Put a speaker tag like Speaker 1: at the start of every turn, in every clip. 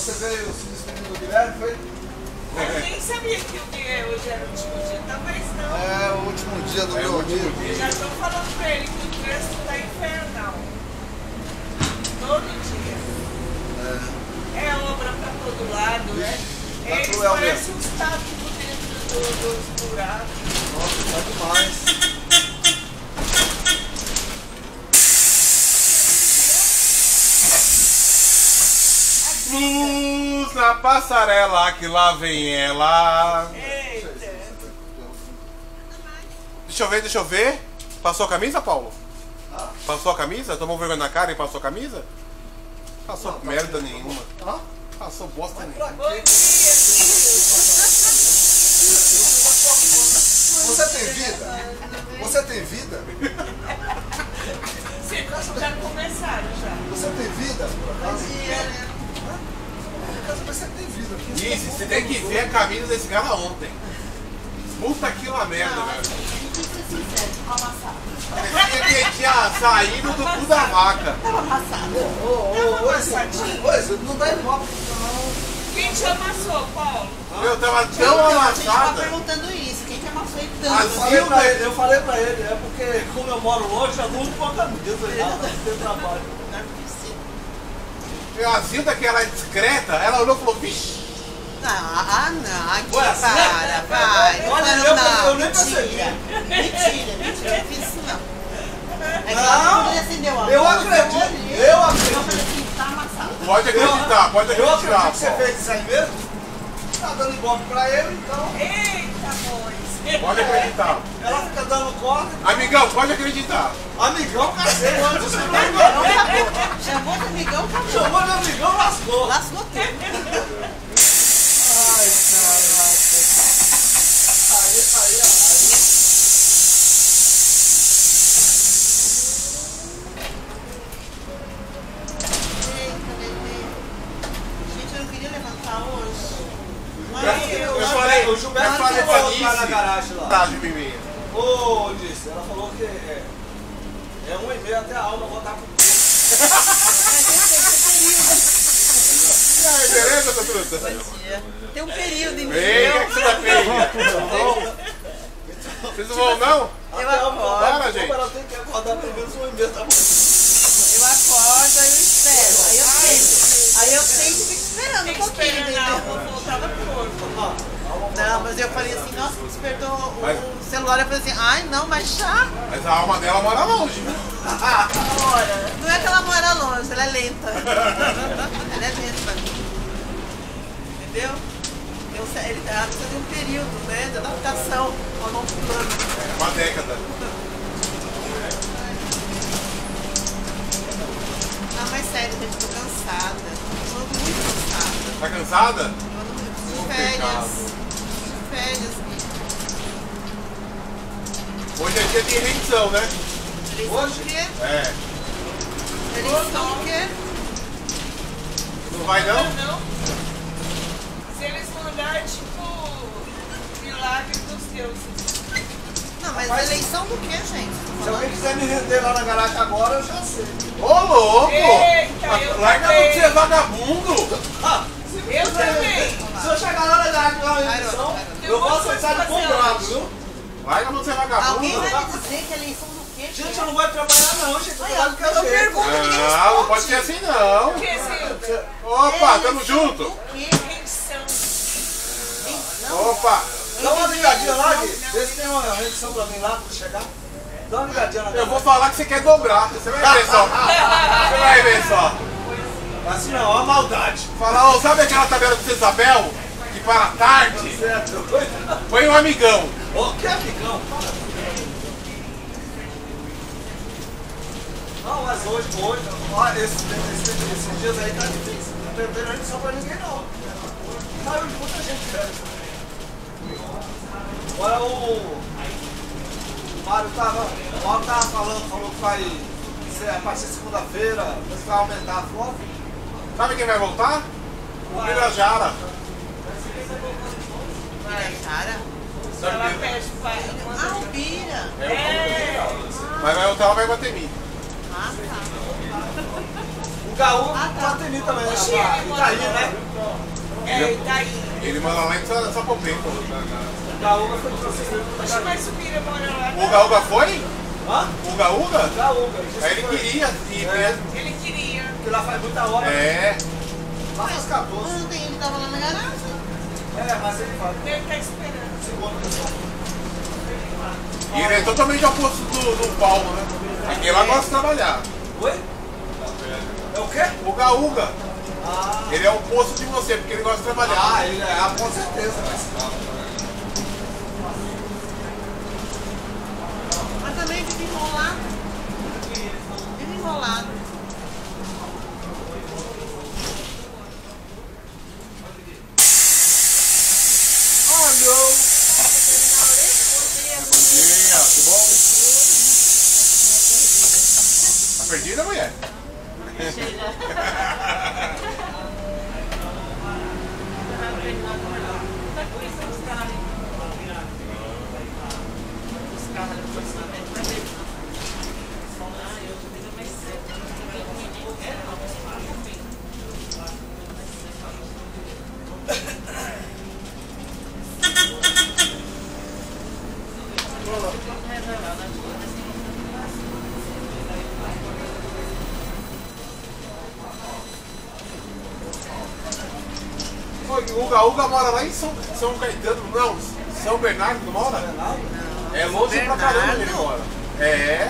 Speaker 1: Você veio se despedir do Guilherme, foi?
Speaker 2: Eu nem sabia que hoje era o último dia, talvez não.
Speaker 1: É o último dia do meu amigo.
Speaker 2: Eu já estou falando pra ele que o trânsito está infernal. Todo dia. É obra pra todo lado, né? Eles parecem uns tacos dentro dos buracos.
Speaker 1: Nossa, tá demais.
Speaker 3: Luz na passarela, que lá vem ela.
Speaker 2: Eita.
Speaker 3: Deixa eu ver. Passou a camisa, Paulo? Passou a camisa? Tomou vergonha na cara e passou a camisa? Passou merda nenhuma. Passou bosta nenhuma.
Speaker 2: Bom dia,
Speaker 1: Você tem vida? Você tem vida?
Speaker 2: já começaram já.
Speaker 1: Você tem vida, por acaso? Você tem vida.
Speaker 3: Isso, você tem que ver a camisa desse cara ontem. Puta que lá merda, velho. Parecia que tinha saído do cu da vaca.
Speaker 1: Tava amassado. Não dá igual.
Speaker 2: Quem te amassou, Paulo?
Speaker 3: Eu tava tão
Speaker 4: A gente
Speaker 3: amassada.
Speaker 4: tava perguntando isso, quem que amassou ele tanto?
Speaker 1: Eu falei pra ele, é porque como eu moro longe, eu não uso com a camisa, nada, tem trabalho.
Speaker 4: Não é possível.
Speaker 3: A Zilda, que ela é discreta, ela olhou e falou, vixe.
Speaker 4: Não, aqui,
Speaker 1: Ué,
Speaker 4: vai.
Speaker 1: olha,
Speaker 4: Não,
Speaker 1: eu nem percebi.
Speaker 4: Mentira, não fiz isso não. É que
Speaker 1: Não,
Speaker 4: quando ele acendeu a luz,
Speaker 1: eu acredito, eu acredito.
Speaker 4: Eu falei assim, tá amassado.
Speaker 3: Pode acreditar, pode
Speaker 1: Eu
Speaker 3: acreditar.
Speaker 1: acredito que você fez isso aí mesmo. Tá dando ibope pra ele, então
Speaker 2: Eita, bois.
Speaker 3: Pode acreditar.
Speaker 1: ela fica dando corda.
Speaker 3: Amigão, pode acreditar.
Speaker 1: Amigão, cacete.
Speaker 4: Chamou de amigão, acabou.
Speaker 1: Chamou de amigão, lascou.
Speaker 4: Lascou tudo.
Speaker 1: Ai, caraca. Aí.
Speaker 4: Eita, bebê. Gente, eu não queria levantar hoje.
Speaker 3: Eu falei,
Speaker 1: O Gilberto
Speaker 3: falei
Speaker 1: falou
Speaker 3: pra
Speaker 1: lá na
Speaker 3: Nice.
Speaker 1: garagem lá.
Speaker 3: Tá, de mim.
Speaker 1: Ô, disse, ela falou que é 1h30 até a aula, voltar pro curso.
Speaker 3: E aí, beleza, Tatruta?
Speaker 4: Bom dia. Tem um período em
Speaker 3: Ei, o que você tá feio? Vocês não vão, não?
Speaker 4: Eu acordo,
Speaker 3: Para, gente.
Speaker 1: Ela tem que acordar pelo menos 1h30 da manhã.
Speaker 4: aí eu espero. Aí eu tento e fico esperando um pouquinho, entendeu?
Speaker 2: Vou voltar no corpo.
Speaker 4: Não, mas eu falei assim, nossa, me despertou o celular. Eu falei assim, ai não, mas já.
Speaker 3: Mas a alma dela mora longe.
Speaker 4: Não é que ela mora longe, ela é lenta. Ela é lenta. Entendeu? Ela precisa de um período, né, de adaptação ao novo plano.
Speaker 3: Uma década.
Speaker 4: Não, mas sério, gente, tô cansada. Tô muito cansada.
Speaker 3: Tá cansada?
Speaker 4: Eu preciso de férias. De férias, bicho.
Speaker 3: Hoje é dia de rendição, né?
Speaker 4: Eleição do quê?
Speaker 3: É.
Speaker 4: Eleição do quê?
Speaker 3: Não vai não?
Speaker 2: Não. Se eles mandarem, tipo, milagre dos deuses.
Speaker 4: Não, mas eleição do quê, gente?
Speaker 1: Se alguém quiser me render lá na garagem agora, eu já sei.
Speaker 3: Ô, louco!
Speaker 2: Eita, eu
Speaker 3: Larga
Speaker 2: também.
Speaker 3: de ser vagabundo!
Speaker 2: Eu também.
Speaker 1: Se eu chegar lá na garagem com uma rendição, eu vou aceitar de bom grado, viu?
Speaker 3: Larga de ser
Speaker 4: Alguém
Speaker 3: vagabundo!
Speaker 4: vai me dizer que eleição do quê?
Speaker 1: Gente, eu não vou trabalhar não, gente. Eu
Speaker 4: Olha,
Speaker 1: trabalho com
Speaker 4: eu
Speaker 1: jeito.
Speaker 4: pergunto, ninguém
Speaker 3: Não,
Speaker 4: responde.
Speaker 3: não pode ser assim não!
Speaker 2: Que Zilda?
Speaker 3: Opa, tamo junto!
Speaker 4: Do quê?
Speaker 2: Rendição.
Speaker 3: Opa!
Speaker 1: Dá uma ligadinha lá, Gui. Vê se tem uma rendição pra mim lá quando chegar. Dá uma ligadinha na
Speaker 3: Eu vou
Speaker 1: garagem.
Speaker 3: falar que você quer dobrar, você vai ver só! Você vai ver só!
Speaker 1: Assim não, é uma maldade.
Speaker 3: Falar, ô, sabe aquela tabela do Isabel? Que para tarde?
Speaker 1: Certo.
Speaker 3: Põe um amigão!
Speaker 1: Ô, que amigão. Não, mas hoje, ó, esses dias aí tá difícil. Não tem rendição pra ninguém não. Saiu de muita gente, velho. Agora o Mário tava falou que vai ser a partir de segunda-feira, vai aumentar a frota.
Speaker 3: Sabe quem vai voltar? O Pirajara.
Speaker 4: Cara.
Speaker 2: Ela pede pai.
Speaker 4: Ah, o Bira.
Speaker 3: Mas vai voltar lá, vai Guatemi.
Speaker 4: Ah, tá.
Speaker 1: O Gaú, Guatemi também, né? Itaí, né?
Speaker 3: Ele mora lá em Sapopemba.
Speaker 1: O Gaúga foi
Speaker 2: Poxa, mas o Bira mora lá.
Speaker 3: O Gaúga foi?
Speaker 1: Hã?
Speaker 3: O Gaúga?
Speaker 1: Gaúga.
Speaker 3: Aí ele queria ir mesmo.
Speaker 2: Ele queria.
Speaker 1: Porque lá faz muita hora.
Speaker 3: É.
Speaker 1: Lá faz 14.
Speaker 4: Ontem ele tava lá na garagem.
Speaker 1: É, mas ele faz.
Speaker 2: Ele tá esperando.
Speaker 1: Segundo pessoal.
Speaker 3: E ele é totalmente oposto do Paulo, né? Aqui ela gosta de trabalhar.
Speaker 1: Oi? É o quê?
Speaker 3: O Gaúga,
Speaker 1: Ah,
Speaker 3: ele é o oposto de você, porque ele gosta de trabalhar.
Speaker 1: ele é, com certeza.
Speaker 4: Mas também vive enrolado. Vive enrolado.
Speaker 1: Oh, não.
Speaker 3: Bom dia, tudo bom? Tá perdida, mulher? O Gaúga mora lá em São Caetano, não, São Bernardo, não mora? É longe pra caramba ele mora. É.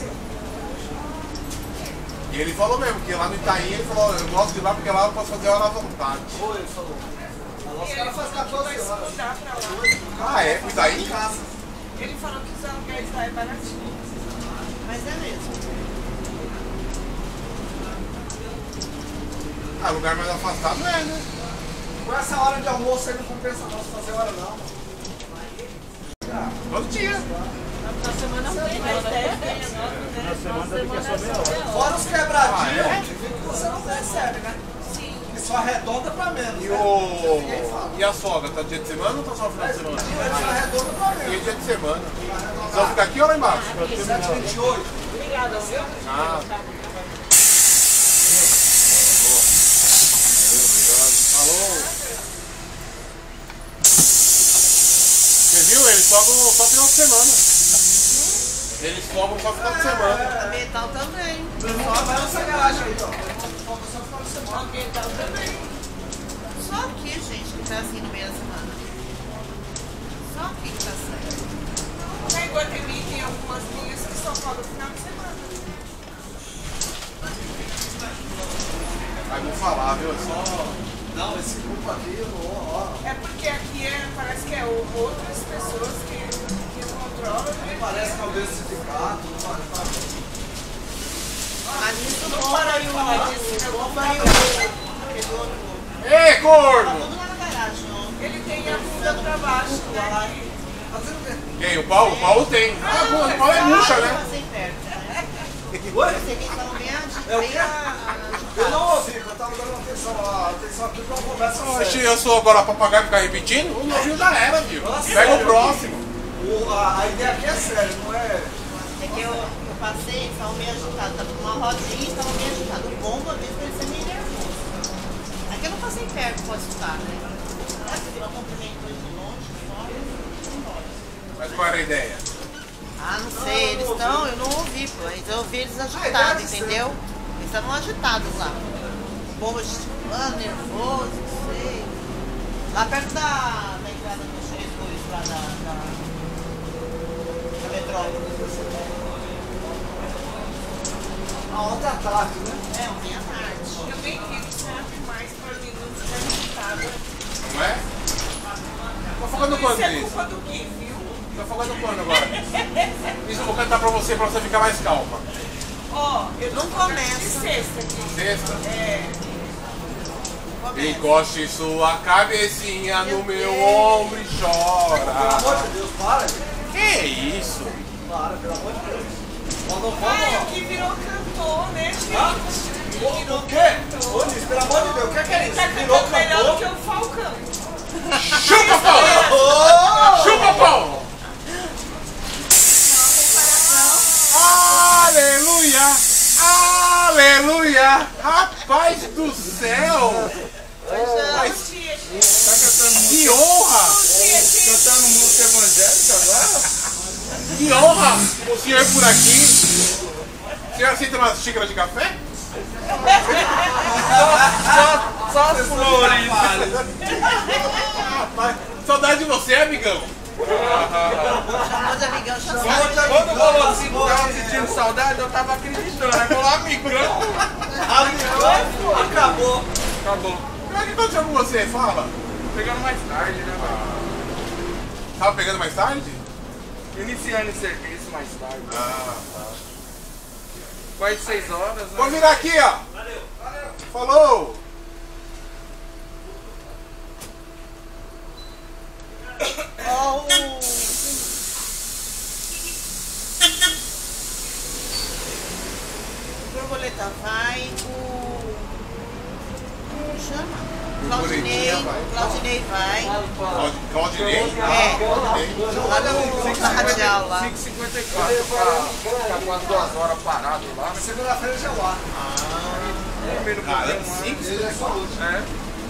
Speaker 3: E ele falou mesmo, que lá no Itaim ele falou, eu gosto de ir lá porque lá eu posso fazer hora à vontade.
Speaker 1: Foi, ele falou. Os caras fazem 14 horas.
Speaker 2: Mudar pra lá.
Speaker 3: Ah, é? Pro Itaim?
Speaker 2: Ele falou que os aluguéis lá é baratinho.
Speaker 4: Mas é mesmo.
Speaker 3: Ah, lugar mais afastado é, né?
Speaker 1: Com essa hora de almoço aí não compensa não fazer hora não.
Speaker 3: Todo dia.
Speaker 5: Na semana tem, né? Na semana é só meia hora.
Speaker 1: Fora os quebradinhos,
Speaker 3: Ah, é?
Speaker 1: que você não percebe, né?
Speaker 2: Sim.
Speaker 1: Que só arredonda pra menos.
Speaker 3: E,
Speaker 1: né? Ninguém fala.
Speaker 3: e a sogra, tá dia de semana ou tá só final de semana?
Speaker 1: Só arredonda pra
Speaker 3: E
Speaker 1: menos.
Speaker 3: dia de semana. Vocês vão ficar aqui ou lá embaixo?
Speaker 1: 7h28.
Speaker 2: Obrigada, viu?
Speaker 3: Ah. Alô? Você viu? Eles sobram só final de semana. Eles sobram só final de semana.
Speaker 4: A metal também.
Speaker 1: Só vai nessa garagem aí, ó. Falta só final de semana.
Speaker 2: Ambiental também.
Speaker 4: Só aqui, gente, que tá assim no meio da semana. Só aqui que tá certo.
Speaker 2: Na Iguatemi tem algumas linhas que só falam no final de semana.
Speaker 3: Aí vou falar, viu? É só.
Speaker 1: Não, esse grupo aqui, ó.
Speaker 2: É porque aqui parece que é outras pessoas que controlam. Né?
Speaker 1: Parece que é o desse sindicato, não parece.
Speaker 4: Mas isso
Speaker 2: Não
Speaker 4: não
Speaker 2: para
Speaker 4: para
Speaker 2: de falar disso, né?
Speaker 3: Ei,
Speaker 4: Tá
Speaker 3: corno!
Speaker 4: tudo lá na garagem, ó.
Speaker 2: Ele tem a bunda pra baixo, né?
Speaker 1: Fazendo o quê?
Speaker 3: Quem? O Paulo? O Paulo tem. Ah, bom, o Paulo é murcha, né?
Speaker 4: Passei perto.
Speaker 1: Oi?
Speaker 4: Você que tá bem
Speaker 1: É o quê? Eu não ouvi, eu tava dando atenção aqui pra uma conversa
Speaker 3: Oxe,
Speaker 1: séria.
Speaker 3: eu sou agora papagaio e ficar repetindo? O navio já era, viu? Pega o próximo.
Speaker 1: A ideia aqui é séria, não é...
Speaker 4: É que eu passei, estava meio agitado. Tava com uma rodinha e estava meio agitado. O bombo, às vezes, pode ser meio nervoso. Aqui eu não passei perto, pode escutar, né? Eu cumprimento eles de longe, só e embora.
Speaker 3: Mas qual era a ideia?
Speaker 4: Ah, não sei, eles estão, eu não ouvi, pô. Eu ouvi eles agitados, entendeu? Eles estavam agitados lá. O bombo gesticulando, nervoso, não sei. Lá perto da entrada dos diretores lá da metrópole.
Speaker 1: Ontem à tarde, né?
Speaker 4: É, ontem à tarde.
Speaker 2: Eu nem rico, sabe? Mais por minutos agitada.
Speaker 3: Não é? Tá focando quando
Speaker 2: Isso é
Speaker 3: nisso?
Speaker 2: culpa do Gui, viu?
Speaker 3: Tá focando quando agora? Isso eu vou cantar pra você ficar mais calma.
Speaker 2: Ó, eu
Speaker 4: Não
Speaker 2: tô falando
Speaker 4: começa.
Speaker 2: de sexta aqui.
Speaker 3: Sexta.
Speaker 2: É.
Speaker 3: Encoste sua cabecinha no meu ombro e
Speaker 1: Pelo amor
Speaker 3: chora.
Speaker 1: de Deus, para, gente.
Speaker 3: Que isso?
Speaker 1: Para, pelo amor de Deus. Nós não
Speaker 2: Ah,
Speaker 1: vamos...
Speaker 2: o Gui virou cantor, né, gente?
Speaker 1: Hã?
Speaker 2: Ele virou
Speaker 1: O quê?
Speaker 2: cantor.
Speaker 1: Ô, Liz, pelo amor de Deus, o que é
Speaker 2: Ele
Speaker 1: isso?
Speaker 2: tá
Speaker 1: Virou
Speaker 2: cantando melhor do que
Speaker 1: cantor?
Speaker 2: o Falcão.
Speaker 3: Chupa, Paulo!
Speaker 1: Ô!
Speaker 3: Chupa, Paulo! Aleluia! Aleluia! Rapaz do céu!
Speaker 2: Bom dia, gente.
Speaker 6: Tá cantando música.
Speaker 3: Que honra!
Speaker 6: Cantando música evangélica agora?
Speaker 3: Que honra! O senhor é por aqui. O senhor aceita uma xícara de café?
Speaker 6: Só as flores.
Speaker 3: Rapaz, saudade de você, amigão.
Speaker 4: Chamou de amigão, já sabe.
Speaker 6: Quando falou assim, tava sentindo saudade, eu tava acreditando. Aí falou, amigão.
Speaker 1: Acabou.
Speaker 6: Acabou.
Speaker 3: O que aconteceu com você? Fala.
Speaker 6: Pegando mais tarde, né, mano?
Speaker 3: Tava pegando mais tarde?
Speaker 6: Iniciando o serviço mais tarde.
Speaker 3: Ah, tá.
Speaker 6: Quase 6 horas, né?
Speaker 3: Vou virar aqui, ó.
Speaker 1: Valeu.
Speaker 3: Falou!
Speaker 4: Oh. Borboleta vai, como chama? Claudinei vai.
Speaker 3: Claudinei?
Speaker 4: Lá no radial lá.
Speaker 6: 5h54, ficar quase 2 horas parado lá.
Speaker 1: Segunda-feira já lá.
Speaker 6: Primeiro
Speaker 3: Cara,
Speaker 6: programa,
Speaker 3: 5,
Speaker 1: Ele é só hoje.
Speaker 6: né?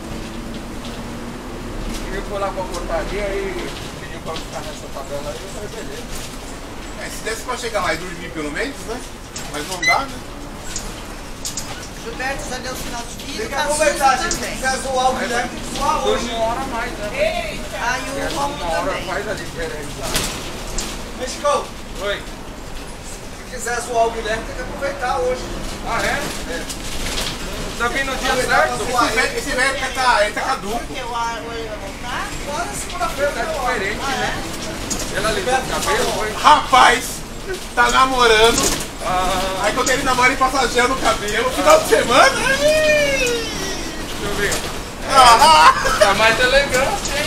Speaker 6: E eu fui lá pra portaria e pediu pra ficar nessa tabela aí, eu falei, beleza.
Speaker 3: se desse pra chegar lá e dormir pelo menos, né? Mas não dá, né?
Speaker 4: Gilberto já deu sinal de vida,
Speaker 1: Tem que
Speaker 4: tá
Speaker 1: aproveitar,
Speaker 4: sujo
Speaker 1: gente. Se
Speaker 4: também.
Speaker 1: quiser zoar o Guilherme, tem que zoar hoje.
Speaker 6: 1 hora a mais, né?
Speaker 4: Ah, e o Romulo
Speaker 6: Uma hora
Speaker 4: também.
Speaker 6: faz a diferença.
Speaker 1: Mexicão,
Speaker 6: Oi.
Speaker 1: se quiser zoar o Guilherme, tem que aproveitar hoje.
Speaker 6: Ah, é? Tá vindo no dia certo?
Speaker 3: Esse velho ele tá caduco.
Speaker 4: Porque o ar hoje vai voltar?
Speaker 1: Agora é segunda-feira,
Speaker 6: Tá
Speaker 1: tá diferente.
Speaker 6: diferente, né? Ela ligou o cabelo, foi?
Speaker 3: Rapaz, tá namorando.
Speaker 6: Ah,
Speaker 3: Aí quando ele namora e passa gel no cabelo, final de semana.
Speaker 6: deixa eu ver.
Speaker 3: Ah,
Speaker 6: Tá mais elegante, hein?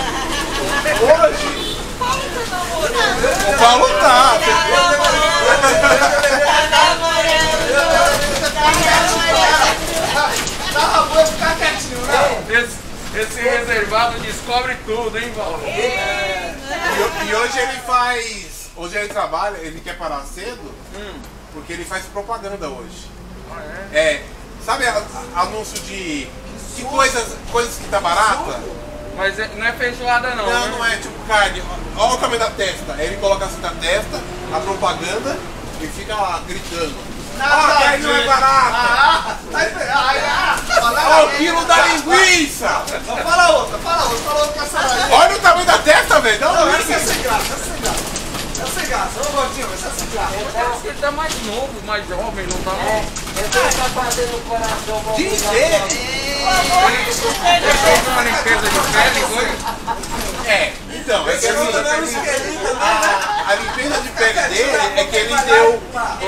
Speaker 3: hoje. O Paulo tá.
Speaker 1: Tá bom ficar quietinho, né?
Speaker 6: Esse reservado descobre tudo, hein, Paulo?
Speaker 3: E hoje ele faz. Hoje ele trabalha, ele quer parar cedo, porque ele faz propaganda hoje.
Speaker 6: Ah,
Speaker 3: É. Sabe anúncio de coisas que tá barata?
Speaker 6: Mas não é feijoada não,
Speaker 3: Não,
Speaker 6: né?
Speaker 3: não é tipo carne. Olha o tamanho da testa. Aí ele coloca assim na testa, a propaganda, e fica lá gritando. Ah, a carne não é barata! Olha o quilo da linguiça!
Speaker 1: Fala outra que essa aí.
Speaker 3: Olha o tamanho da testa, velho! Dá
Speaker 1: Não,
Speaker 3: um
Speaker 1: essa é sem graça, essa é sem graça. Essa é sem graça, ô Gordinho, essa é sem graça.
Speaker 6: Parece que ele tá mais novo, mais jovem, não tá não?
Speaker 5: Eu tô fazendo o coração bom.
Speaker 1: Diz ele.
Speaker 6: Ele fez uma limpeza de pele, foi?
Speaker 3: É, então, é que
Speaker 1: Esse outro
Speaker 3: assim,
Speaker 1: não é um esqueleto também, né?
Speaker 3: a limpeza de pele dele é que ele deu.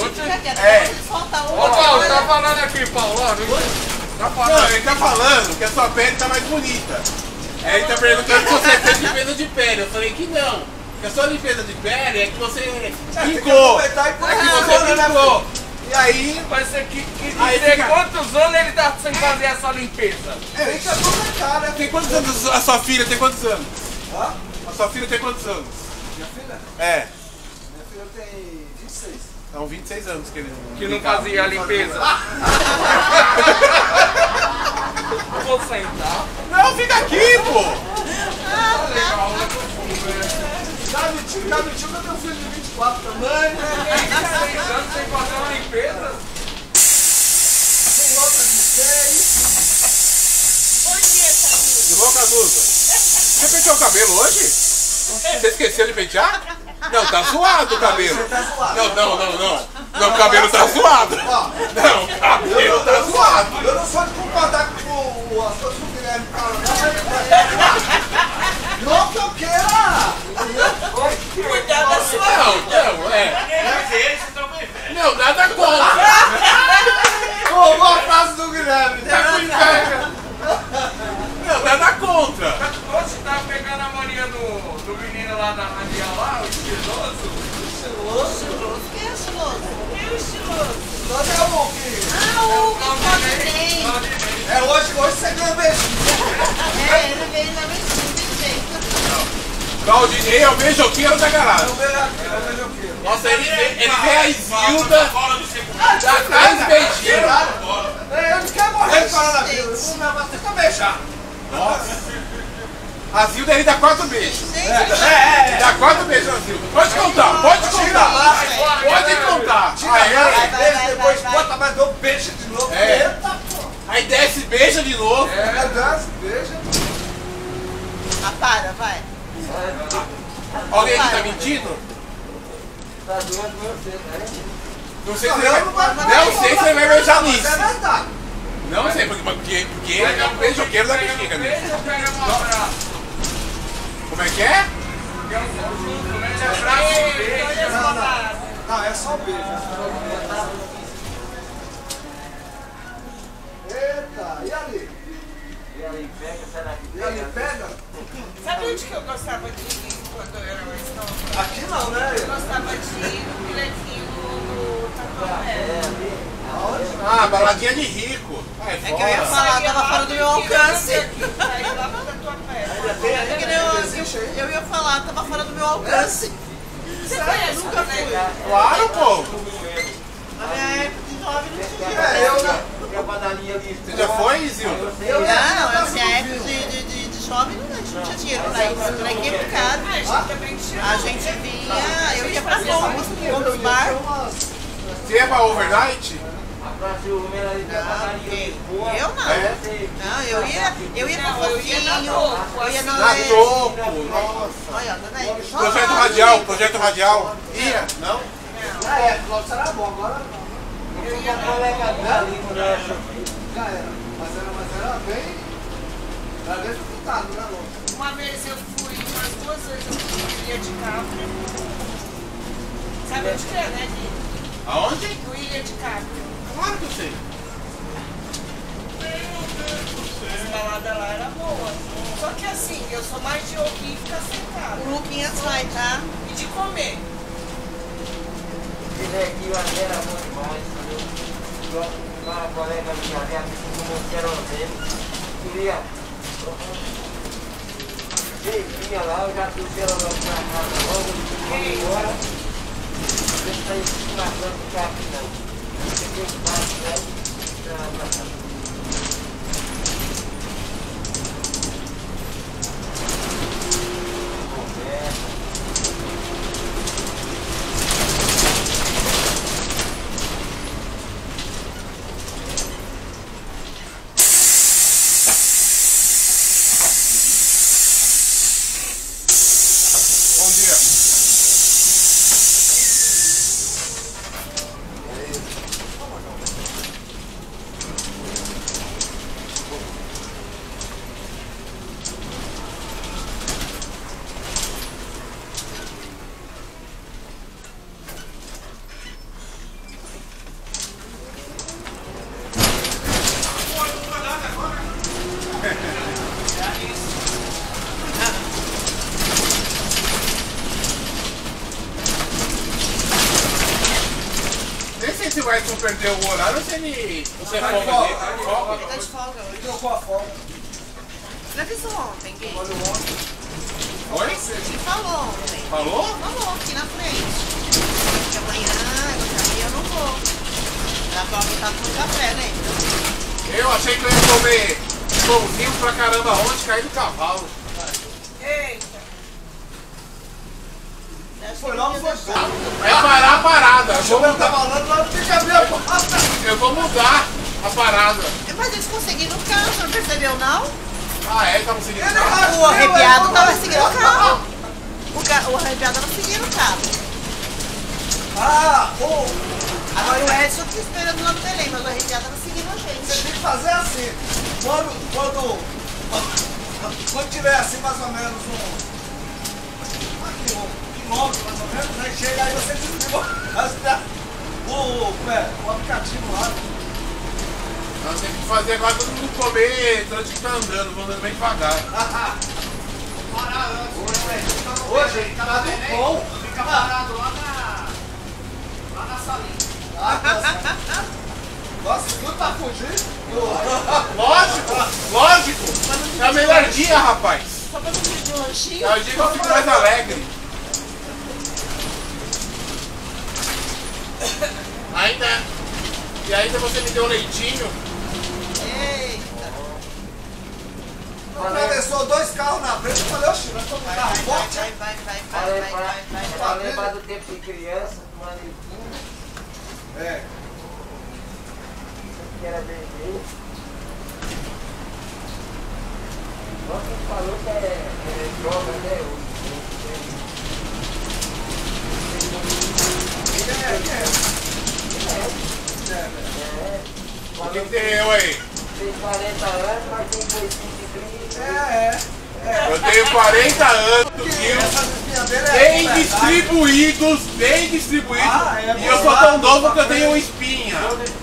Speaker 6: Ô Paulo, tá falando aqui, Paulo, ó, viu? Tá
Speaker 3: Não,
Speaker 6: falando.
Speaker 3: ele tá falando que a sua pele tá mais bonita. Aí ele tá perguntando se você fez limpeza de pele. Eu falei que não. Que a sua limpeza de pele é que você
Speaker 1: Tem que
Speaker 3: picou.
Speaker 1: aproveitar e pôr
Speaker 3: É que
Speaker 1: aqui
Speaker 3: você
Speaker 1: agora, né,
Speaker 3: picou. E aí,
Speaker 6: Mas você quis
Speaker 3: Aí
Speaker 6: dizer
Speaker 3: fica-
Speaker 6: quantos anos ele tá sem fazer essa limpeza?
Speaker 1: Tem que aproveitar, né?
Speaker 3: tem quantos anos a sua filha? Tem quantos anos?
Speaker 1: Hã?
Speaker 3: A sua filha tem quantos anos?
Speaker 1: Minha filha?
Speaker 3: É,
Speaker 1: Minha filha tem 26.
Speaker 3: são 26 anos que ele
Speaker 6: Que não fazia a limpeza. Vou sentar.
Speaker 3: Não, fica aqui, pô!
Speaker 1: Dá mentira, eu tenho um filho de 24 também.
Speaker 6: 26 anos sem fazer uma limpeza.
Speaker 1: Tem outra de 6.
Speaker 3: Irmão Caduza, você penteou o cabelo hoje? Você esqueceu de pentear? Não, tá zoado o cabelo.
Speaker 1: Tá zoado.
Speaker 3: Não, o cabelo tá zoado. Não, o cabelo tá zoado.
Speaker 1: Eu não sou de concordar com as coisas que o Guilherme fala, não. Não que eu queira.
Speaker 2: Cuidado da sua
Speaker 3: Não, Não, nada contra.
Speaker 1: Ô, boa frase do Guilherme.
Speaker 3: Tá com inveja. Não, nada contra.
Speaker 6: Você tava pegando a mania do menino lá da radial lá, o estiloso?
Speaker 4: Estiloso? Quem é estiloso?
Speaker 2: Eu estiloso.
Speaker 1: Nós é o que?
Speaker 4: Ah, o Claudinei.
Speaker 1: É hoje você ganha beijinho.
Speaker 4: É, ele veio na vestido, tem jeito.
Speaker 3: Claudinei é o beijoqueiro da garagem.
Speaker 1: Eu vejo aqui, eu vejo aqui.
Speaker 3: Nossa, ele vê a Isilda atrás do beijinho.
Speaker 1: Eu não quero morrer de coronavírus. Eu vou me abater pra beijar.
Speaker 3: Nossa. A Zilda ele dá 4 beijos.
Speaker 4: Gente,
Speaker 3: Dá 4 beijos na Zilda. Pode contar, pode contar. Pode contar.
Speaker 1: Aí, depois bota mais 2 beijos de novo.
Speaker 3: Eita, pô. Aí desce, beija de novo.
Speaker 1: Desce, beija.
Speaker 4: Ah, para, vai.
Speaker 3: Alguém aqui tá mentindo?
Speaker 6: Tá doendo você, né?
Speaker 3: Não sei se ele vai beijar nisso.
Speaker 1: É verdade.
Speaker 3: Não sei, porque ele é um beijoqueiro da bexiga mesmo.
Speaker 6: Beijo, pega um abraço.
Speaker 3: Como é que é?
Speaker 6: Quer um conjunto, né? Abraço e beijo.
Speaker 1: Não, é só beijo. Eita, e ali?
Speaker 6: E aí, pega, será que
Speaker 1: E ali, pega?
Speaker 2: Sabe onde que eu gostava de ir quando eu era mais nova?
Speaker 1: Aqui não, né?
Speaker 2: Eu gostava de ir no bilhetinho do Tatuapé.
Speaker 3: Ah, baladinha de rico.
Speaker 4: É que eu ia falar, tava fora do meu alcance.
Speaker 2: Aí lá no Tatuapé.
Speaker 4: É que eu ia falar, tava fora do meu alcance.
Speaker 2: Você conhece
Speaker 4: Nunca
Speaker 2: o
Speaker 4: fui.
Speaker 3: Claro, pô.
Speaker 4: Na minha época de jovem não tinha.
Speaker 1: Eu, né?
Speaker 6: a bananinha ali.
Speaker 3: Você já foi, Zilda?
Speaker 4: Não, na minha época de jovem a gente não tinha dinheiro pra isso. Por aqui é muito caro.
Speaker 2: A gente também tinha.
Speaker 4: A gente vinha, eu ia pra outros bar.
Speaker 3: Você ia pra overnight?
Speaker 4: Eu não. Não, eu ia pra Fofinho, eu ia
Speaker 3: Na
Speaker 4: na
Speaker 3: Topo. Nossa.
Speaker 4: Olha, dona
Speaker 3: Projeto radial. Ia? Não?
Speaker 1: Na época, logo será bom, agora
Speaker 2: Eu ia na
Speaker 1: já era. Mas era bem. Era bem disputado, né, Lô?
Speaker 2: Uma vez eu fui, umas 2 vezes eu fui Ilha de Capri. Sabe onde que é, né, Gui?
Speaker 3: Aonde?
Speaker 2: No Ilha de Capri.
Speaker 3: Claro que eu sei.
Speaker 2: As baladas lá eram boas. Só que assim, eu sou mais de ouvir e ficar sentada.
Speaker 4: O Luquinhas vai, tá?
Speaker 2: E de comer.
Speaker 6: Esse aqui eu achei era bom demais. Uma colega minha, como querosene, queria. Vinha lá, eu já trouxe ela lá pra casa logo, vamos embora. Deixa eu sair na frente do carro aqui não. Cheguei de baixo, né? Pra casa.
Speaker 3: Bom dia. Nem sei se o Edson perdeu o horário ou se ele. Você
Speaker 1: Tá de
Speaker 3: folga
Speaker 1: folga,
Speaker 3: dele.
Speaker 1: tá de
Speaker 3: Folga?
Speaker 4: Tá de folga hoje.
Speaker 1: Trocou a folga.
Speaker 4: Ele avisou ontem, Gui.
Speaker 1: Olha o ontem.
Speaker 3: Oi?
Speaker 4: Ele falou ontem.
Speaker 3: Falou?
Speaker 4: Falou aqui na frente. Que amanhã eu não vou. Ela falou que tá com café, né?
Speaker 3: Eu achei que eu ia comer pãozinho pra caramba ontem, caí do cavalo.
Speaker 2: Eita.
Speaker 1: Foi logo, foi bom.
Speaker 3: É parar a parada. Eu vou
Speaker 1: Eu tava
Speaker 3: mudar,
Speaker 1: falando, lá fica a minha porta.
Speaker 3: eu vou mudar a parada.
Speaker 4: Mas eles conseguiram o carro, você não percebeu não?
Speaker 3: Ah, é? Tava seguindo
Speaker 1: Ele
Speaker 3: o carro?
Speaker 4: O arrepiado tava seguindo o carro. O arrepiado tava seguindo o carro.
Speaker 1: Ah,
Speaker 4: Agora o Edson fica esperando lá no Belém, mas o arrepiado tava seguindo a
Speaker 1: você
Speaker 4: gente.
Speaker 1: tem que fazer assim. Quando tiver assim mais ou menos um quilômetro mais ou menos, né? Chega aí você desliga o aplicativo lá.
Speaker 3: Nós temos que fazer agora todo mundo comer durante que tá andando, vamos andando bem devagar.
Speaker 1: Hoje, tá muito bom.
Speaker 5: Fica parado lá na salinha.
Speaker 1: Nossa, tudo tá fugindo.
Speaker 3: Lógico! É a melhor dia, rapaz!
Speaker 4: Só pra não pedir um lanchinho.
Speaker 3: É o dia que eu fico mais alegre. E ainda você me deu leitinho.
Speaker 4: Eita.
Speaker 1: Atravessou 2 carros na frente e falei, oxi, nós estamos no carro forte.
Speaker 4: Vai.
Speaker 6: Pra lembrar do tempo de criança, manequim.
Speaker 1: É.
Speaker 6: Que era bebê. Você falou que é droga, né?
Speaker 3: O que tem eu aí?
Speaker 6: Tem 40 anos, mas tem 2,5 de
Speaker 3: Eu tenho 40 anos, bem distribuídos, e eu sou tão novo que eu tenho uma espinha.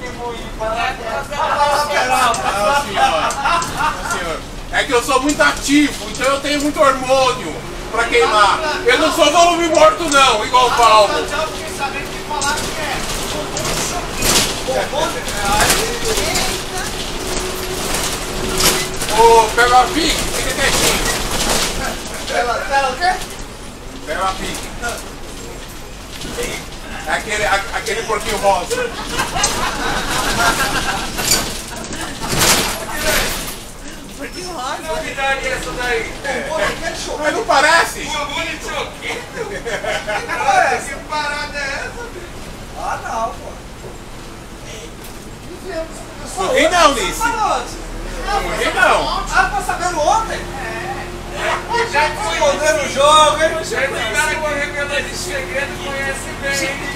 Speaker 3: Senhor. É que eu sou muito ativo, então eu tenho muito hormônio pra queimar. Eu não sou volume morto não, igual o Paulo.
Speaker 1: Eu fiquei sabendo que falaram que é.
Speaker 3: Ô, Peppa Pig, fica quietinho.
Speaker 1: Pela o quê?
Speaker 3: Peppa Pig. É aquele porquinho rosa.
Speaker 4: Porquinho rosa.
Speaker 5: Novidade essa daí.
Speaker 3: Mas não parece?
Speaker 5: Bumbum de choquito.
Speaker 1: Que parada é essa? Ah, não, pô.
Speaker 3: Sorri não, Nice. Sorri não.
Speaker 1: Ah, tá sabendo ontem?
Speaker 5: Já foi
Speaker 1: Escondendo o jogo, hein?
Speaker 5: Esse cara com revelador de segredo conhece bem.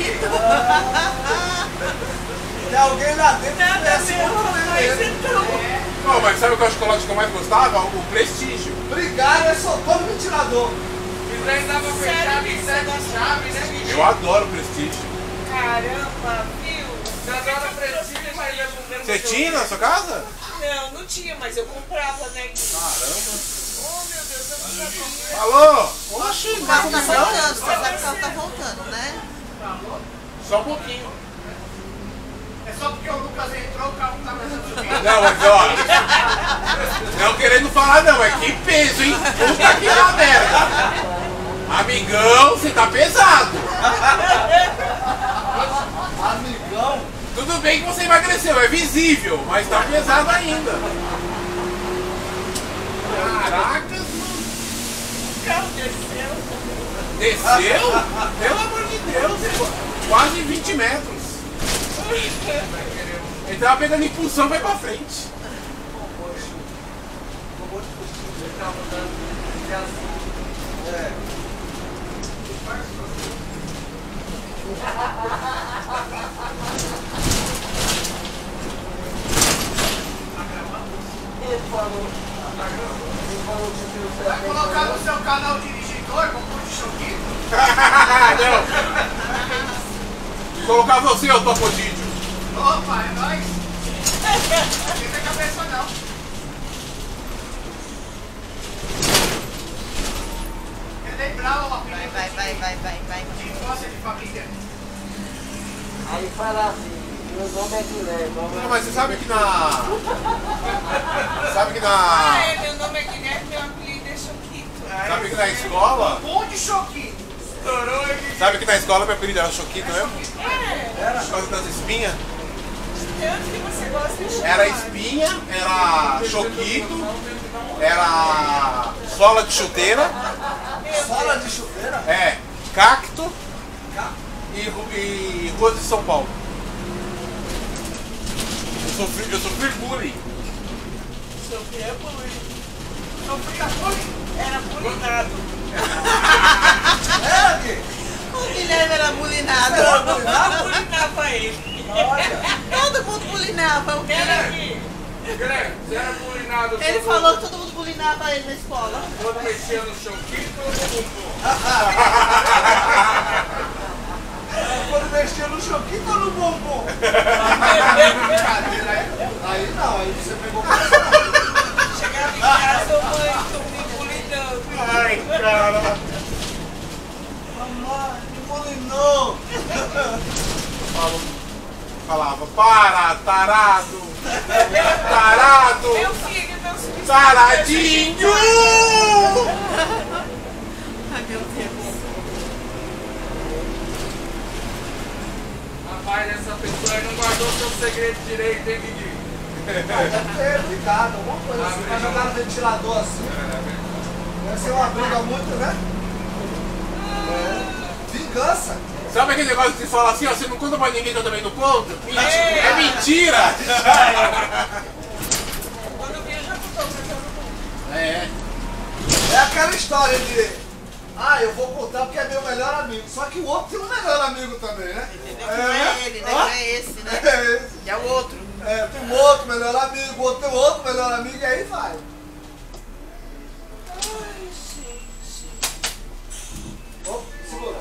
Speaker 1: Tem alguém lá dentro que conhece muito bem ele.
Speaker 3: Não, mas sabe qual chocolate que eu mais gostava? O Prestígio.
Speaker 1: Brigaram, ele soltou no ventilador.
Speaker 5: Isso aí dava fechado em 7 chaves, né, bicho?
Speaker 3: Eu adoro Prestígio.
Speaker 2: Caramba, viu?
Speaker 5: Você adora prestígio, mas ele é
Speaker 3: Você tinha na sua casa?
Speaker 2: Não tinha, mas eu comprava, né?
Speaker 3: Caramba.
Speaker 2: Oh, meu Deus, eu não sabia.
Speaker 3: Alô?
Speaker 4: Oxi, o carro tá voltando. Você sabe que o carro tá voltando, né?
Speaker 3: Só um pouquinho.
Speaker 1: É só porque o Lucas entrou, o carro tá mais subindo.
Speaker 3: Não, mas ó. Não querendo falar não, é que peso, hein? Puta que na merda. Amigão, você tá pesado.
Speaker 1: Amigão?
Speaker 3: Tudo bem que você emagreceu, é visível, mas tá pesado ainda. Caracas, mano.
Speaker 2: O carro desceu.
Speaker 3: Desceu? Pelo amor de Deus, quase 20 metros. Ele tava pegando impulsão, vai pra frente.
Speaker 1: É. Vai colocar no seu canal dirigidor, como de choquito?
Speaker 3: Não. Vou colocar você, ô Topodídio.
Speaker 1: Opa, é nóis. Não tem cabeça não. Quer lembrar o apelido
Speaker 4: Vai.
Speaker 1: de infância de família?
Speaker 6: Aí fala assim, meu nome é Guilherme.
Speaker 3: Não, mas você sabe que na...
Speaker 2: Meu nome é Guilherme, meu apelido é Choquito.
Speaker 3: Sabe que na escola...
Speaker 1: Bom de choquito. Estourou aqui.
Speaker 3: Sabe que na escola meu apelido era Choquito mesmo?
Speaker 2: É,
Speaker 3: Por causa das espinhas?
Speaker 2: tanto que você gosta de chocolate.
Speaker 3: Era espinha, era choquito, era sola de chuteira,
Speaker 1: Sola de chuveira?
Speaker 3: cacto e ruas de São Paulo. Eu sofri bullying.
Speaker 2: Sofria bullying.
Speaker 1: Sofria bullying?
Speaker 2: Era bulinado.
Speaker 1: Era aqui?
Speaker 4: O Guilherme era bulinado.
Speaker 2: Bulinava ele.
Speaker 1: Olha.
Speaker 4: Todo mundo bulinava o
Speaker 2: Era
Speaker 4: Guilherme.
Speaker 2: aqui.
Speaker 5: Guilherme, você era bulinado.
Speaker 4: Ele falou que todo mundo bulinava ele na escola.
Speaker 5: Quando mexia no choquito ou no bumbum?
Speaker 1: Quando mexia no choquito ou no bombom? Brincadeira, aí não, aí você pegou pesado.
Speaker 2: Chegava em casa, eu mãe, tô me bulinando.
Speaker 3: Ai, cara.
Speaker 1: Mamãe, me bulinou.
Speaker 3: Falava, para, tarado. Tarado.
Speaker 2: Meu filho, meus filhos.
Speaker 3: Taradinho.
Speaker 4: Ai, meu Deus.
Speaker 5: Rapaz, essa pessoa aí não guardou seu segredo direito, hein, Guigui?
Speaker 1: Deve ter brigado, alguma coisa assim. Pra jogar no ventilador assim. Deve ser uma briga muito, né? Vingança.
Speaker 3: Sabe aquele negócio que fala assim, ó, você não conta pra ninguém que eu também não conto? É mentira!
Speaker 2: Quando eu vi, eu já contou pra todo mundo.
Speaker 1: É aquela história de... Ah, eu vou contar porque é meu melhor amigo. Só que o outro tem um melhor amigo também, né?
Speaker 4: Entendeu? Que não é ele, né? Não é esse, né?
Speaker 1: É esse.
Speaker 4: Que é o outro.
Speaker 1: É, tem um outro melhor amigo, o outro tem outro melhor amigo e aí vai.
Speaker 2: Ai, gente.
Speaker 1: Ó, segura.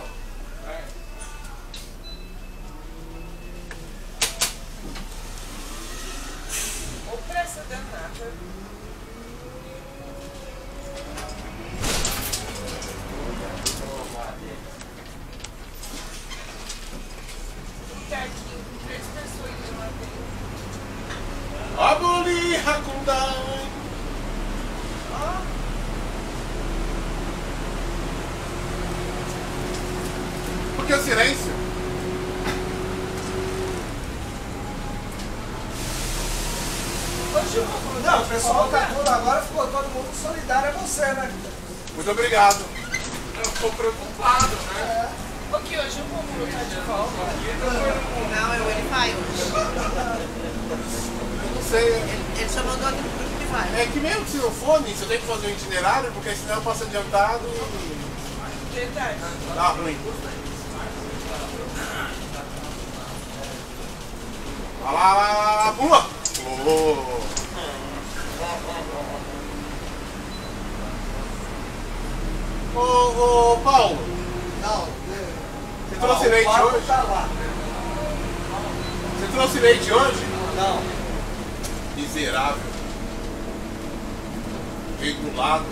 Speaker 2: Ô, pressa danada. Aqui, 3 pessoas de uma vez.
Speaker 3: Aboli Hakundai. Por que o silêncio?
Speaker 2: Hoje eu vou
Speaker 1: Não, o pessoal tá tudo agora, ficou todo mundo solidário a você, né?
Speaker 3: Muito obrigado.
Speaker 5: Eu fico preocupado, né?
Speaker 2: Porque hoje o Romulo tá de volta.
Speaker 4: Não, ele vai hoje.
Speaker 3: Eu não sei.
Speaker 4: Ele só mandou aqui no grupo que vai.
Speaker 3: É que mesmo se não for nisso, eu tenho que fazer um itinerário, porque senão eu passo adiantado e
Speaker 2: Verdade.
Speaker 3: dá ruim. Olha lá, pula! Pulou! Ô, Paulo,
Speaker 1: Não,
Speaker 3: você trouxe leite hoje?
Speaker 1: Tá lá.
Speaker 3: Você trouxe leite hoje?
Speaker 1: Não.
Speaker 3: Miserável. Veio do lado.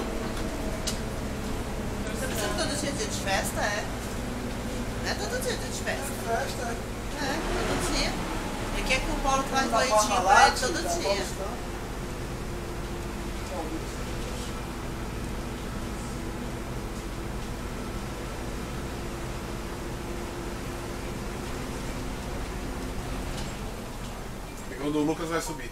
Speaker 4: Você precisa todo dia de festa, é? Não é todo dia de festa.
Speaker 1: Festa.
Speaker 4: É, todo dia. Ele quer que o Paulo traz
Speaker 1: Tá
Speaker 4: leitinho pra
Speaker 1: lá,
Speaker 4: ele todo
Speaker 1: tá
Speaker 4: dia.
Speaker 1: bom,
Speaker 3: Quando o Lucas vai subir.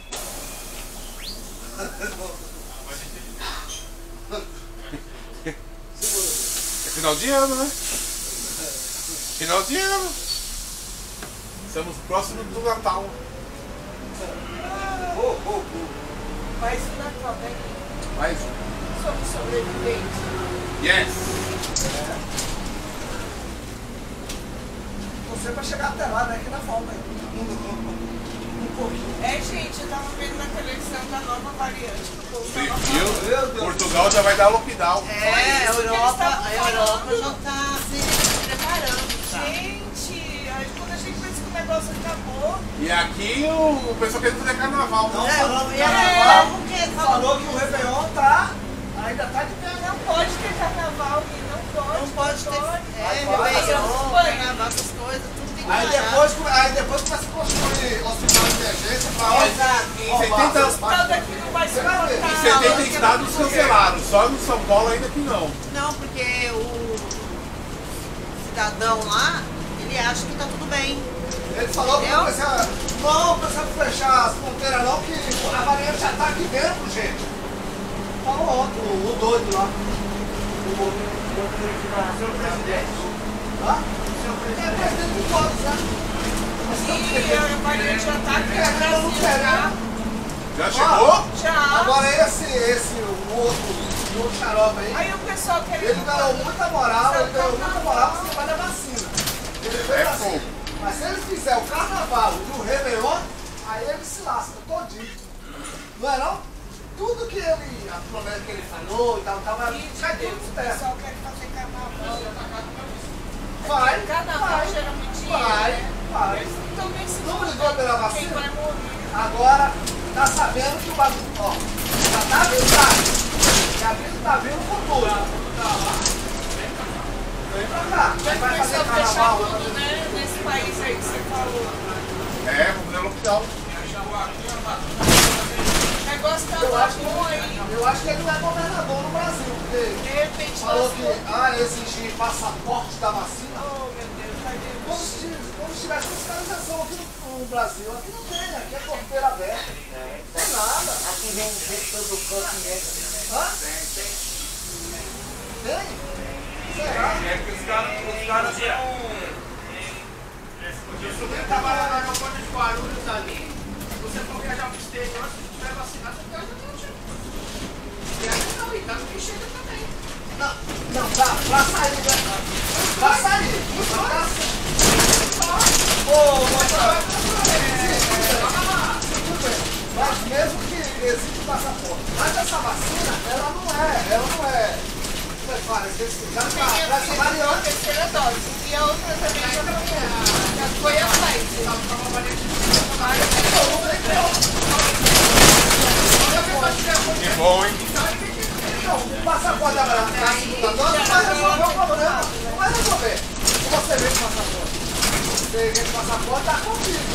Speaker 3: É final de ano, né? Final de ano. Estamos próximos do Natal.
Speaker 2: Mais um Natal, né?
Speaker 3: Mais
Speaker 2: Somos sobreviventes.
Speaker 3: Yes!
Speaker 1: Você pra chegar até lá, né? Que ainda falta ainda. Um pouquinho.
Speaker 2: É, gente, eu tava vendo na televisão da nova variante do povo.
Speaker 3: Você
Speaker 2: tava
Speaker 3: viu?
Speaker 2: falando.
Speaker 1: Meu Deus.
Speaker 3: Portugal já vai dar lockdown.
Speaker 4: É,
Speaker 2: Foi isso que eles estavam
Speaker 4: a Europa
Speaker 2: falando.
Speaker 4: já tá se preparando, tá?
Speaker 2: Gente, aí quando a gente pensa que o negócio acabou,
Speaker 3: E aqui o pessoal quer fazer carnaval.
Speaker 1: Não,
Speaker 4: É,
Speaker 1: falando
Speaker 4: e
Speaker 1: que
Speaker 4: a
Speaker 1: carnaval,
Speaker 4: Europa que
Speaker 1: falou que o Réveillon tá, ainda tá de pé.
Speaker 2: não pode ter carnaval, e não pode.
Speaker 4: não pode ter.
Speaker 1: Vai,
Speaker 4: É,
Speaker 1: vai,
Speaker 4: Réveillon,
Speaker 2: vai.
Speaker 4: carnaval, essas coisas, tudo tem que
Speaker 1: Aí
Speaker 4: parar.
Speaker 1: depois começa a construir hospital de emergência pra
Speaker 3: Em 70
Speaker 2: Hospital daqui não vai se
Speaker 1: Você vai ver.
Speaker 3: Em
Speaker 2: botar.
Speaker 3: 70 estados cancelaram, só no São Paulo ainda que não.
Speaker 4: Não, porque o cidadão lá, ele acha que tá tudo bem.
Speaker 1: Ele falou que não precisa fechar as fronteiras não, que a variante já tá aqui dentro, gente. Falou ontem, o doido lá.
Speaker 6: Senhor presidente,
Speaker 1: Tá? É presidente de todos, né?
Speaker 2: E a variante já tá aqui no Brasil, já.
Speaker 3: Já chegou?
Speaker 2: Já.
Speaker 1: Agora o outro xarope aí,
Speaker 2: Aí o pessoal quer
Speaker 1: ele ganhou muita moral, ele ganhou muita moral por cima da vacina. Ele fez
Speaker 3: É
Speaker 1: assim.
Speaker 3: fogo.
Speaker 1: Mas se ele fizer o carnaval e o Réveillon, aí ele se lasca todinho. Não é não? Tudo que ele, a promessa que ele falou e tal, vai
Speaker 2: E
Speaker 1: cai tudo
Speaker 2: o
Speaker 1: por terra.
Speaker 2: pessoal quer fazer carnaval.
Speaker 1: Vai,
Speaker 2: Carnaval
Speaker 1: vai,
Speaker 2: geralmente
Speaker 1: vai,
Speaker 2: né?
Speaker 1: vai.
Speaker 2: Eles também se
Speaker 1: Não ligou pela
Speaker 2: quem
Speaker 1: vacina?
Speaker 2: vai morrer.
Speaker 1: Agora, tá sabendo que o bagulho, ó, já tá avisado. Que a vida tá vindo com tudo. Vem pra cá.
Speaker 2: Já
Speaker 1: Vai fazer
Speaker 2: começou a fechar
Speaker 1: carnaval.
Speaker 2: tudo, né? Nesse país aí que você falou.
Speaker 3: É, vamos fazer lockdown.
Speaker 2: O negócio tá bom aí.
Speaker 1: Eu acho que ele não é governador no Brasil, porque
Speaker 2: De repente
Speaker 1: falou
Speaker 2: nós
Speaker 1: que exigir passaporte da vacina.
Speaker 2: Oh, meu Deus, vai ver.
Speaker 1: como se tivesse fiscalização aqui no Brasil. Aqui não tem, aqui é porteira aberta. Não tem nada.
Speaker 6: Aqui vem todo o canto mesmo.
Speaker 1: Hã? Tem? Será?
Speaker 3: É que os caras são...
Speaker 7: Eu subi trabalhar no aeroporto de Guarulhos ali. Se você for viajar pro exterior, se você tiver vacinado, você viaja no tipo. Viaja não, e tá no que chega também.
Speaker 1: Não, pra sair, né? Pra sair. Mas mesmo que existe o passaporte, mas essa vacina, ela não é. Como é que fala? Já tá, essa variante.
Speaker 2: A terceira dose. E a outra também já foi a Pfizer.
Speaker 3: Que bom, hein?
Speaker 1: Não, o passaporte da segunda dose não vai resolver o problema. Não vai resolver. Se você vem com o passaporte. Você vem com o passaporte, tá contigo.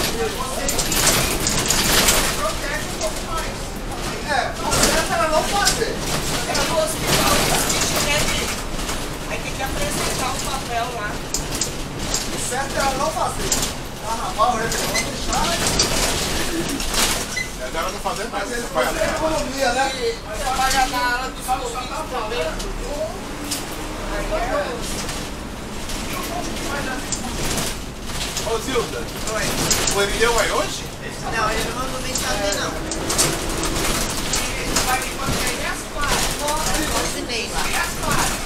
Speaker 7: Protege um pouco mais.
Speaker 1: O certo era não fazer.
Speaker 2: Era no hospital, aí tem que apresentar um papel lá.
Speaker 1: O certo era não fazer. Carnaval, Réveillon, deixar.
Speaker 3: Agora não fazer mais.
Speaker 1: Mas eles fazem economia, né?
Speaker 2: Trabalha na área dos Covid também.
Speaker 3: Ô Zilda, o Emilhão vai hoje?
Speaker 4: Não, ele não mandou mensagem, não.
Speaker 7: Ele vai vir quando tem as claras.
Speaker 4: Cozinei lá.
Speaker 7: E as claras.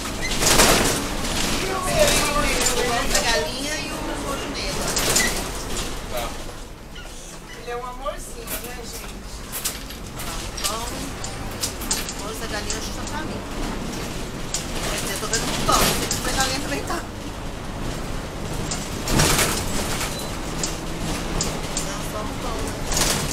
Speaker 4: O pão da galinha e o molho negro.
Speaker 3: Tá.
Speaker 2: Ele é um amorzinho, né, gente?
Speaker 4: Pão, o pão da galinha acho que só pra mim. Quer dizer, eu tô vendo um pão, o da galinha também tá. Não, só um pão, né?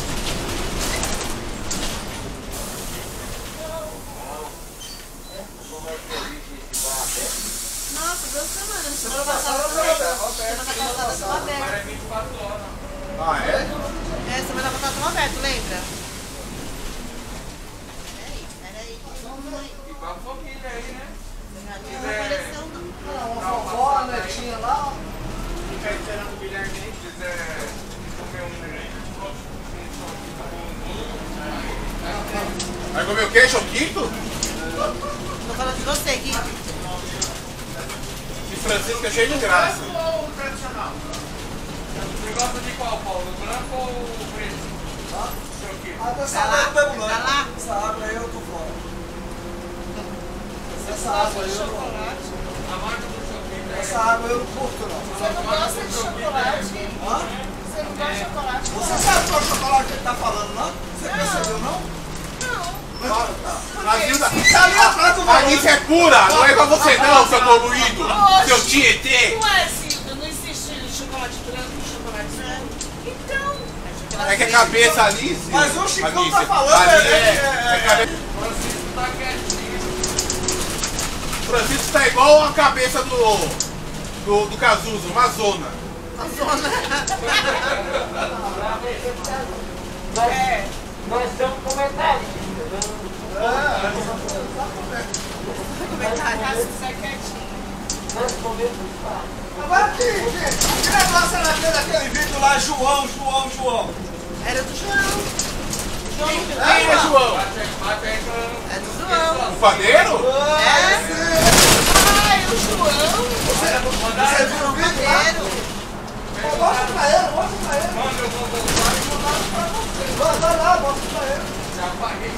Speaker 4: Nossa, 2 semanas. Semana passada estava aberto.
Speaker 3: Ah, é?
Speaker 4: Semana passada estava aberto, lembra? Peraí.
Speaker 7: Igual a família aí, né?
Speaker 4: Não apareceu, não.
Speaker 1: Uma vovó, a netinha lá.
Speaker 7: Fica esperando o Guilherme quiser comer
Speaker 3: Vai comer o quê? Choquito?
Speaker 4: Tô falando de você, Gui.
Speaker 3: E Francisco é cheio de graça.
Speaker 7: ou o tradicional? Você gosta de qual, Paulo? O branco ou o preto?
Speaker 1: Essa água eu não bebo, não.
Speaker 4: Tá lá?
Speaker 1: Essa água aí eu tô fora. Essa água aí eu não.
Speaker 7: A marca do chocolate.
Speaker 1: Essa água eu não curto, não.
Speaker 2: Você não gosta de chocolate?
Speaker 1: Hã?
Speaker 2: Você não gosta de chocolate?
Speaker 1: Você sabe qual chocolate que ele tá falando, não? Você percebeu, não?
Speaker 2: Não.
Speaker 1: Claro, tá.
Speaker 3: Matilda,
Speaker 1: Tá ali atrás do
Speaker 3: a Alice é pura, não é pra você não, seu poluído. Seu tietê.
Speaker 2: Não é, Silvia, não existe chocolate branco e chocolate branco. Então,
Speaker 3: É que a cabeça Alice.
Speaker 1: Mas o Chicão
Speaker 3: Alice,
Speaker 1: tá falando,
Speaker 3: cabeça.
Speaker 7: Francisco tá quietinho.
Speaker 3: Francisco tá igual a cabeça do Cazuza, uma zona.
Speaker 6: Nós somos comentaristas.
Speaker 2: sai quietinho.
Speaker 6: Nós comemos fácil.
Speaker 1: Agora que negócio era daquele vídeo lá, João.
Speaker 4: Era do João.
Speaker 3: Quem é João?
Speaker 4: É do João.
Speaker 3: O padeiro?
Speaker 2: Ai, o João.
Speaker 1: Você viu o vídeo lá?
Speaker 4: Primeiro.
Speaker 1: Mostra pra ele.
Speaker 7: Manda, eu vou voltar e mandar pra você.
Speaker 1: Vai lá, mostra pra ele.
Speaker 7: Já apaguei.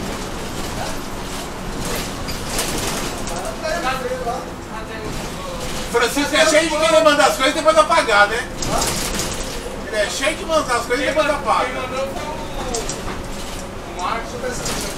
Speaker 3: Francisco é cheio de querer mandar as coisas e depois apagar, né? Ele é cheio de mandar as coisas e depois apaga.
Speaker 7: Quem mandou foi o Marcos.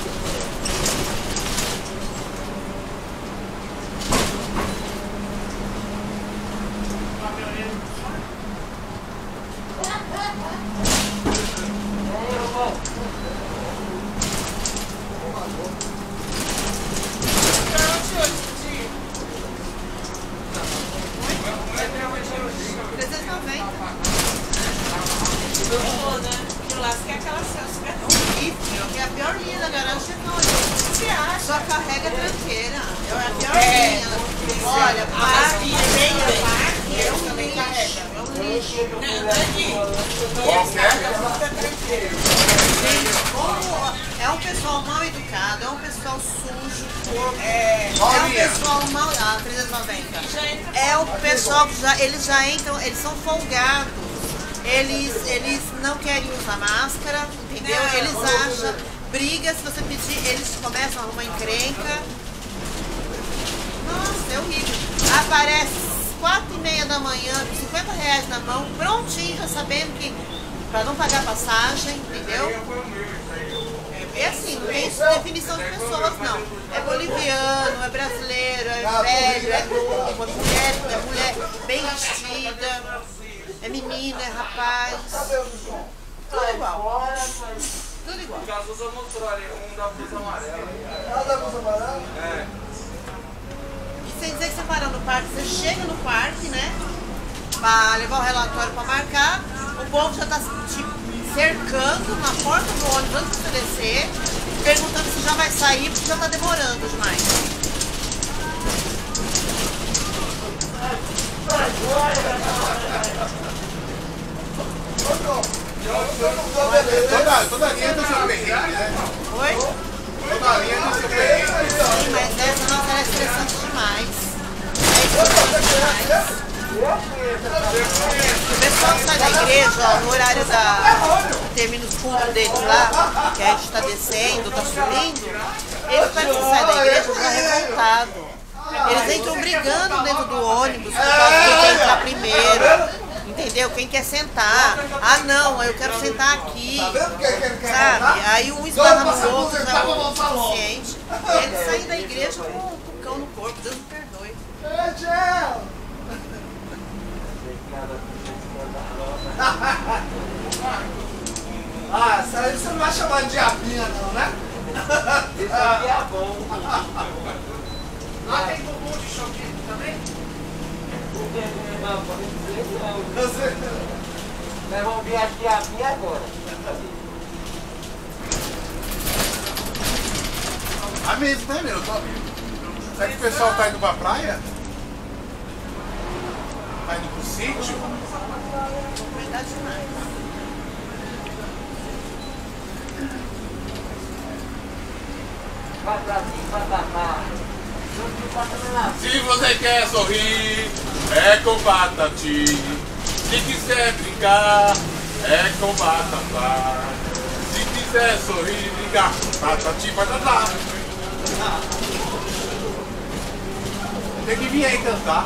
Speaker 4: Que é a pior linha da garagem não. Só carrega tranqueira. É a pior linha. Olha, a masquinha bem grande. Eu também carrego.
Speaker 2: pega.
Speaker 4: É um lixo. É um pessoal mal educado, é um pessoal sujo, porco. É um pessoal mal. Ah, 390. É o pessoal que eles já entram, eles são folgados. Eles não querem usar máscara, entendeu? Eles acham briga, se você pedir, eles começam a arrumar encrenca. Nossa, é horrível. Aparece 4h30 da manhã, com R$50 na mão, prontinho, já sabendo que para não pagar passagem, entendeu? É assim, não tem definição de pessoas, não. É boliviano, é brasileiro, é velho, é novo, é mulher bem vestida, é menina, é rapaz. Tudo igual. Tudo igual.
Speaker 3: O caso usa motor ali, um da blusa amarela.
Speaker 1: Ah, da blusa amarela?
Speaker 3: É.
Speaker 4: E sem dizer que você para no parque, você chega no parque, né? Pra levar o relatório pra marcar, o povo já tá te cercando na porta do ônibus antes de você descer, perguntando se já vai sair, porque já tá demorando demais.
Speaker 3: Toda linha do seu perrengue, né?
Speaker 4: Oi?
Speaker 3: Toda linha do seu perrengue.
Speaker 4: Sim, mas essa nossa é estressante demais. É estressante demais. O pessoal sai da igreja, ó, no horário que termina os cultos deles lá, que a gente está descendo, está subindo, eles parecem que saem da igreja já revoltados. Eles entram brigando dentro do ônibus por causa de quem entrar primeiro. Entendeu? Quem quer sentar? Ah, não, eu quero sentar aqui. Sabe? Aí um esbarra no outro, já é o suficiente. Eles saem da igreja com o cão no corpo, Deus me perdoe.
Speaker 1: Ah, essa aí você não vai chamar de diabinha não, né?
Speaker 6: Isso aqui é bom.
Speaker 7: Lá tem bumbum de choquinho também?
Speaker 6: Não, pode dizer não. Nós vamos ver aqui a minha agora.
Speaker 3: A mesma, né, meu? Eu tô amigo. Será que o pessoal tá indo pra praia? Tá indo pro sítio?
Speaker 4: Verdade demais.
Speaker 6: Vai pra cima, vai pra cá.
Speaker 3: Se você quer sorrir, é com Patati. Se quiser brincar, é com Patatá. Se quiser sorrir e brincar, Patati, Patatá. Tem que vir aí cantar.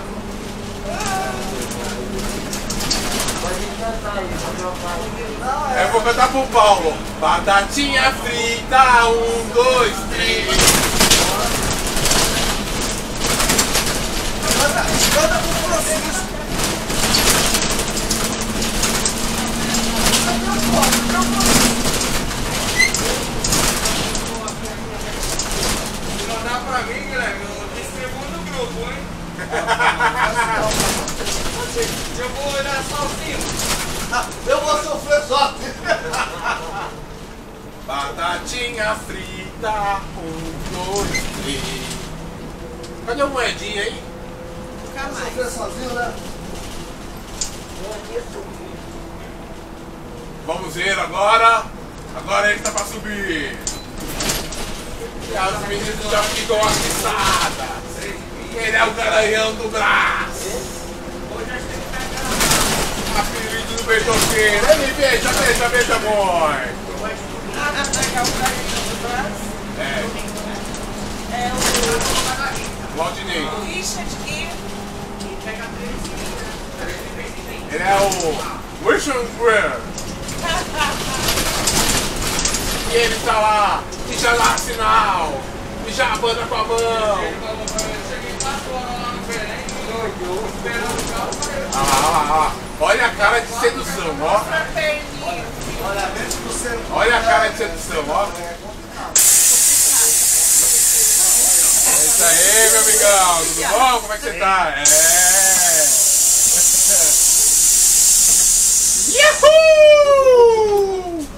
Speaker 3: Eu vou cantar pro Paulo. Batatinha frita, 1, 2, 3.
Speaker 1: Canta pro Francisco.
Speaker 3: Se não dá pra mim, Guilherme, eu distribuo no grupo, hein? Eu vou olhar sozinho.
Speaker 1: Eu vou sofrer só.
Speaker 3: Batatinha frita, 1, 2, 3. Cadê a moedinha aí?
Speaker 4: Nunca mais.
Speaker 1: Sofrer sozinho, né?
Speaker 3: Vamos ver agora. Agora ele tá pra subir. E as meninas já ficam atiçadas. Ele é o garanhão do braço. Apelido do beijoqueiro. Ele beija, beija, beija muito. É.
Speaker 2: É o
Speaker 3: Waldinei.
Speaker 2: Richard e
Speaker 3: Ele é o Wilson Greer. E ele tá lá, e já dá sinal, e já abana com a mão. Ah, olha a cara de sedução, ó. Olha a cara de sedução, ó. É isso aí, meu amigão. Tudo bom? Como é que você tá? Yahoo!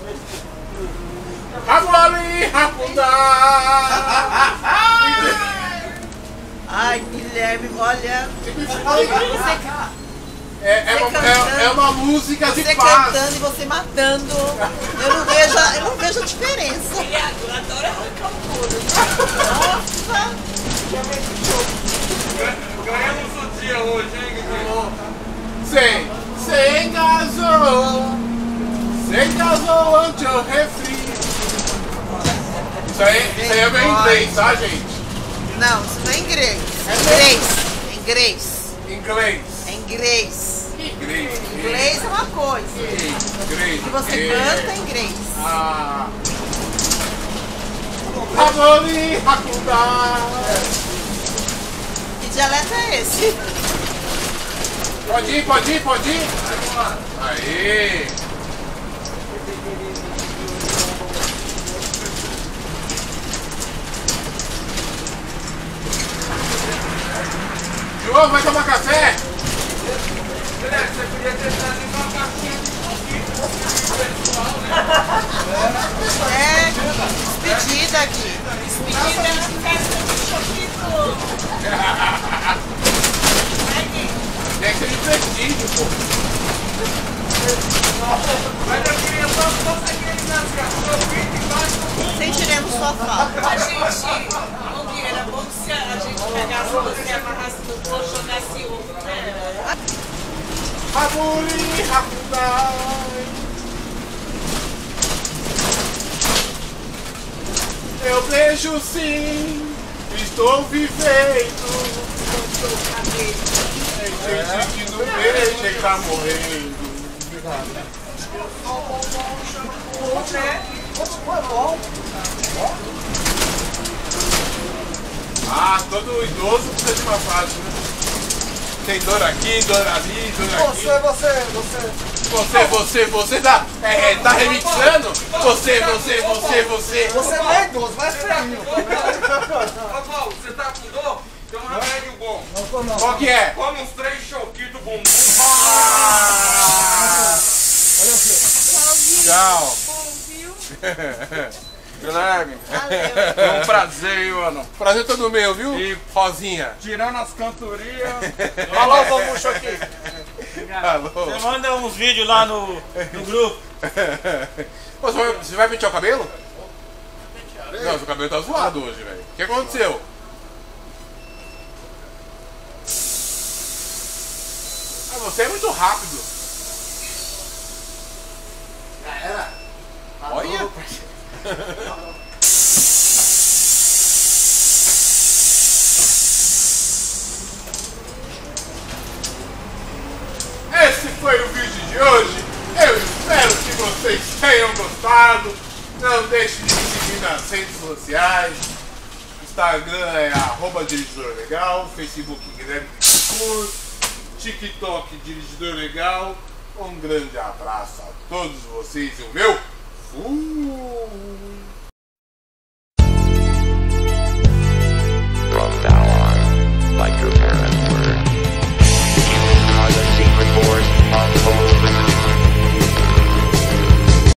Speaker 3: Vamos ali, rapundar!
Speaker 4: Ai, Guilherme, olha.
Speaker 3: É uma música de
Speaker 4: você
Speaker 3: paz.
Speaker 4: cantando e você matando. Eu não vejo a diferença.
Speaker 2: Ele adora arrancar o couro.
Speaker 4: Nossa!
Speaker 7: Ganhamos o dia hoje, hein,
Speaker 3: Sem gasou ante o refri. Isso aí é meu inglês, tá, gente?
Speaker 4: Não, isso não é inglês. É inglês.
Speaker 3: Inglês.
Speaker 4: É inglês.
Speaker 3: Inglês.
Speaker 4: Inglês é uma coisa.
Speaker 3: Inglês.
Speaker 4: Se você canta, é inglês.
Speaker 3: Ah. Hamori Hakunda.
Speaker 4: Que dialeto é esse?
Speaker 3: Pode ir. Aê. João, vai tomar café?
Speaker 7: Você podia ter trazido uma caixinha de choquito pessoal, né?
Speaker 4: É, despedida aqui.
Speaker 2: Despedida na festa do Choquito.
Speaker 3: Tem que ser de prestígio, pô.
Speaker 7: Mas eu queria só que você eliminasse a choquito embaixo do
Speaker 4: Sentiremos sua falta.
Speaker 2: A gente, Nogueira, era bom se a gente pegasse você, amarrasse no bolso, jogasse outro, né?
Speaker 3: Hamori Hakunda. Eu vejo sim, estou vivendo. Tem gente que não veja e tá morrendo. Ah, todo idoso precisa de massagem, né? Tem dor aqui, dor ali, dor aqui. Você tá remixando? Você.
Speaker 1: Você não é idoso, mas feinho.
Speaker 7: Ô Paulo, você tá com dor? Tem um remédio bom.
Speaker 3: Qual que é?
Speaker 7: Come uns 3 choquitos bumbum.
Speaker 3: Tchau.
Speaker 7: Guilherme,
Speaker 4: Valeu.
Speaker 7: foi um prazer, hein, mano.
Speaker 3: Prazer todo meu, viu?
Speaker 7: E
Speaker 3: Rosinha.
Speaker 7: tirando as cantorias.
Speaker 1: Alô, Vamuxo aqui.
Speaker 3: Alô.
Speaker 5: Você manda uns vídeos lá no grupo.
Speaker 3: Pô, você vai pentear o cabelo? Não, seu cabelo tá zoado hoje, velho. O que aconteceu? Ah, você é muito rápido.
Speaker 1: Já era.
Speaker 3: Olha. Esse foi o vídeo de hoje. Eu espero que vocês tenham gostado. Não deixe de me seguir nas redes sociais. Instagram é @dirigidorlegal, Facebook Guilherme Bittencourt, TikTok Dirigidor Legal. Um grande abraço a todos vocês e o meu fui!